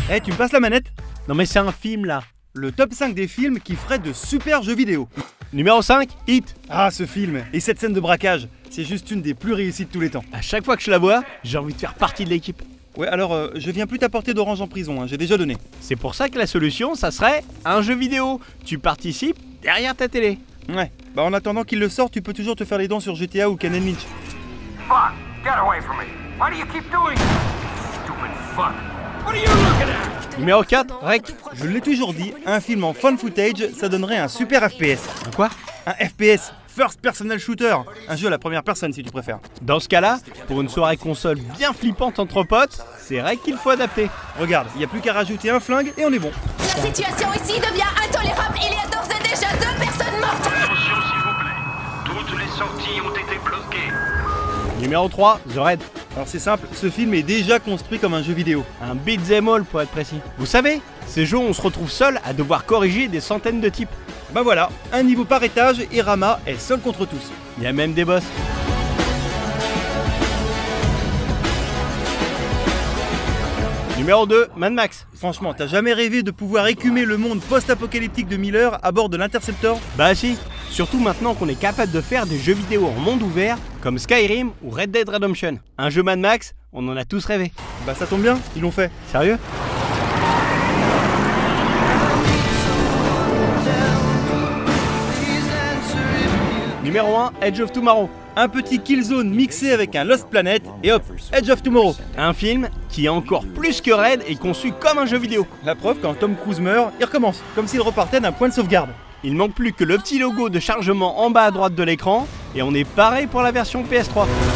Eh, tu me passes la manette? Non mais c'est un film là. Le top 5 des films qui feraient de super jeux vidéo. Numéro 5, Hit. Ah, ce film et cette scène de braquage, c'est juste une des plus réussies de tous les temps. À chaque fois que je la vois, j'ai envie de faire partie de l'équipe. Ouais, alors je viens plus t'apporter d'orange en prison, hein, j'ai déjà donné. C'est pour ça que la solution, ça serait un jeu vidéo. Tu participes derrière ta télé. Ouais, bah en attendant qu'il le sorte, tu peux toujours te faire les dents sur GTA ou Ken Lynch. Fuck! Get away from me! Why do you keep doing it? Stupid fuck! What are you looking at? Numéro 4, Rec. Je l'ai toujours dit, un film en fan footage, ça donnerait un super FPS. Un quoi? Un FPS, First Personal Shooter, un jeu à la première personne si tu préfères. Dans ce cas-là, pour une soirée console bien flippante entre potes, c'est Rec qu'il faut adapter. Regarde, il y a plus qu'à rajouter un flingue et on est bon. La situation ici devient intolérable. Il y a d'ores et déjà 2 personnes mortes. Attention s'il vous plaît. Toutes les sorties ont été bloquées. Numéro 3, The Raid. Alors c'est simple, ce film est déjà construit comme un jeu vidéo. Un beat'em all pour être précis. Vous savez, ces jeux où on se retrouve seul à devoir corriger des centaines de types. Bah voilà, un niveau par étage et Rama est seul contre tous. Il y a même des boss. Numéro 2, Mad Max. Franchement, t'as jamais rêvé de pouvoir écumer le monde post-apocalyptique de Miller à bord de l'Interceptor? Bah si, surtout maintenant qu'on est capable de faire des jeux vidéo en monde ouvert comme Skyrim ou Red Dead Redemption. Un jeu Mad Max, on en a tous rêvé. Bah ça tombe bien, ils l'ont fait. Sérieux? Numéro 1, Edge of Tomorrow. Un petit Killzone mixé avec un Lost Planet et hop, Edge of Tomorrow. Un film qui est encore plus que Red et conçu comme un jeu vidéo. La preuve, quand Tom Cruise meurt, il recommence, comme s'il repartait d'un point de sauvegarde. Il manque plus que le petit logo de chargement en bas à droite de l'écran et on est paré pour la version PS3.